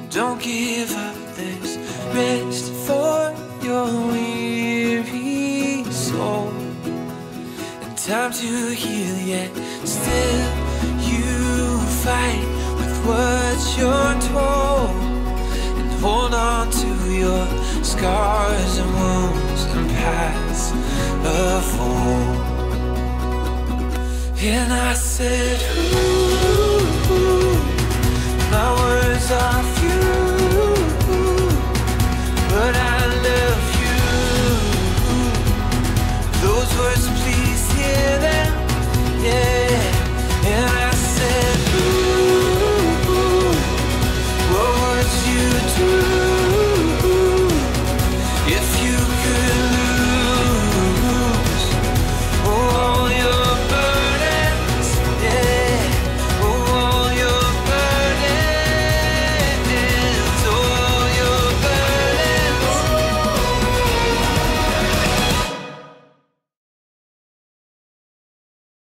Don't give up, there's rest for your weary soul, and time to heal, yet still you fight with what you're told, and hold on to your scars and wounds and paths of old. And I said, ooh.